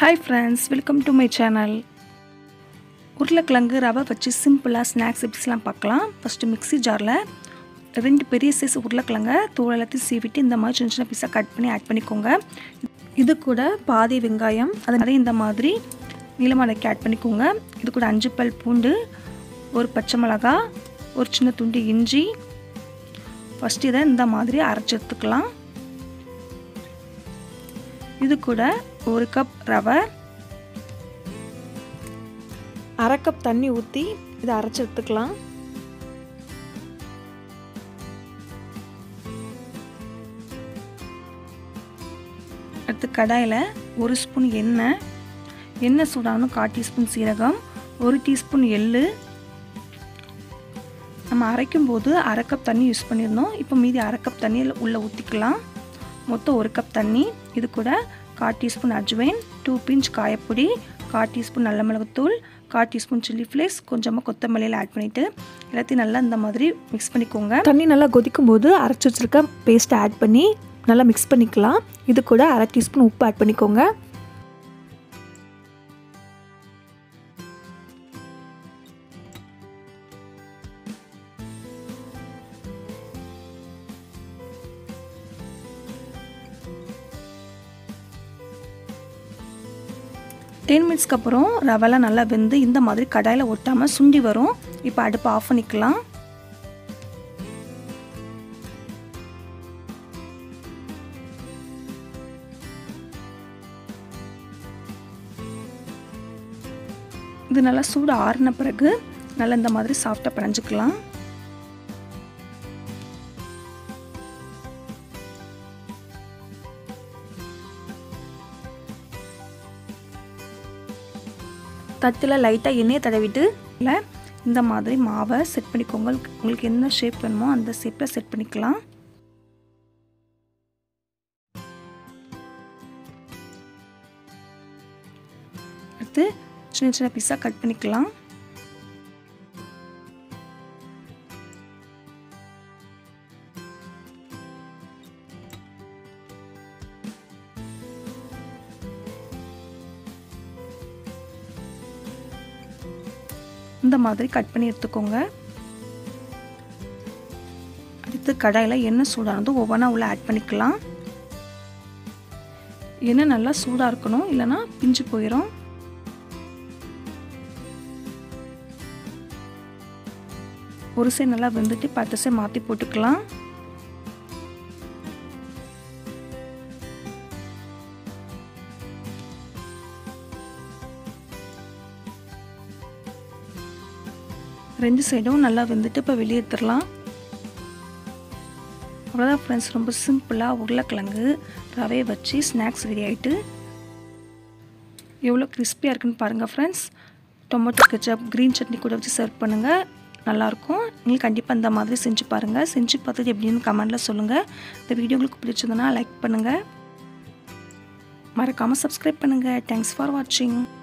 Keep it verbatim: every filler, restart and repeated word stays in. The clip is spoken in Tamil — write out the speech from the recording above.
Hi friends, welcome to my channel. உருளைக்கிழங்கு ரவை வச்சு சிம்பிளாக ஸ்நாக்ஸ் எப்படிலாம் பார்க்கலாம். ஃபஸ்ட்டு மிக்ஸி ஜாரில் ரெண்டு பெரிய சைஸ் உருளைக்கிழங்க தோல் எல்லாத்தையும் சீவிட்டு இந்த மாதிரி சின்ன சின்ன பீஸாக கட் பண்ணி ஆட் பண்ணிக்கோங்க. இது கூட பாதி வெங்காயம் அதை இந்த மாதிரி நீளமாக ஆட் பண்ணிக்கோங்க. இது கூட அஞ்சு பல் பூண்டு, ஒரு பச்சை மிளகா, ஒரு சின்ன துண்டு இஞ்சி. ஃபஸ்ட்டு இதை இந்த மாதிரி அரைச்சி எடுத்துக்கலாம். இது கூட ஒரு கப் ரவை, அரை கப் தண்ணி ஊற்றி இதை அரைச்சி எடுத்துக்கலாம். அடுத்து கடாயில் ஒரு ஸ்பூன் எண்ணெய், எண்ணெய் சூடாகணும். கால் டீஸ்பூன் சீரகம், ஒரு டீஸ்பூன் எள்ளு. நம்ம அரைக்கும் போது அரை கப் தண்ணி யூஸ் பண்ணியிருந்தோம். இப்போ மீதி அரை கப் தண்ணியில் உள்ளே ஊற்றிக்கலாம். மொத்தம் ஒரு கப் தண்ணி. இது கூட கால் டீஸ்பூன் அஜ்வைன், டூ பிஞ்ச் காயப்பொடி, கால் டீஸ்பூன் நல்ல மிளகுத்தூள், கால் டீஸ்பூன் சில்லி ஃப்ளேக்ஸ், கொஞ்சமாக கொத்தமல்லியில் ஆட் பண்ணிவிட்டு எல்லாத்தையும் நல்லா இந்த மாதிரி மிக்ஸ் பண்ணிக்கோங்க. தண்ணி நல்லா கொதிக்கும் போது அரைச்சி வச்சுருக்க பேஸ்ட்டை ஆட் பண்ணி நல்லா மிக்ஸ் பண்ணிக்கலாம். இது கூட அரை டீஸ்பூன் உப்பு ஆட் பண்ணிக்கோங்க. டென் மினிட்ஸ்க்கு அப்புறம் ரவெல்லாம் நல்லா வெந்து இந்த மாதிரி கடாயில் ஒட்டாமல் சுண்டி வரும். இப்போ அடுப்பை ஆஃப் பண்ணிக்கலாம். இது நல்லா சூடு ஆறின பிறகு நல்லா இந்த மாதிரி சாஃப்டாக பிணைஞ்சிக்கலாம். தட்டில் லைட்டாக எண்ணெயை தடவிட்டு இல்லை இந்த மாதிரி மாவை செட் பண்ணிக்கோங்க. உங்களுக்கு என்ன ஷேப் வேணுமோ அந்த ஷேப்பில் செட் பண்ணிக்கலாம். அடுத்து சின்ன சின்ன பீஸாக கட் பண்ணிக்கலாம். இந்த மாதிரி கட் பண்ணி எடுத்துக்கோங்க. அடுத்து கடாயில் எண்ணெய் சூடானதும் ஒவ்வொன்றா உள்ள ஆட் பண்ணிக்கலாம். எண்ணெய் நல்லா சூடாக இருக்கணும், இல்லைன்னா பிஞ்சு போயிடும். ஒரு சைடு நல்லா வெந்துட்டு பத்து சைடு மாற்றி போட்டுக்கலாம். ரெண்டு சைடும் நல்லா வெந்துட்டு இப்போ வெளியே எடுத்துடலாம். அவ்வளோதான் ஃப்ரெண்ட்ஸ், ரொம்ப சிம்பிளாக உருளைக்கிழங்கு ரவையை வச்சு ஸ்நாக்ஸ் ரெடி ஆகிட்டு எவ்வளோ கிறிஸ்பியாக இருக்குன்னு பாருங்கள் friends. Tomato ketchup, green chutney கூட வச்சு சர்வ் பண்ணுங்கள், நல்லாயிருக்கும். நீங்கள் கண்டிப்பாக இந்த மாதிரி செஞ்சு பாருங்கள். செஞ்சு பார்த்துட்டு எப்படின்னு கமெண்டில் சொல்லுங்கள். இந்த வீடியோ உங்களுக்கு பிடிச்சிருந்தனா லைக் பண்ணுங்கள், மறக்காமல் சப்ஸ்கிரைப் பண்ணுங்கள். தேங்க்ஸ் ஃபார் வாட்சிங்.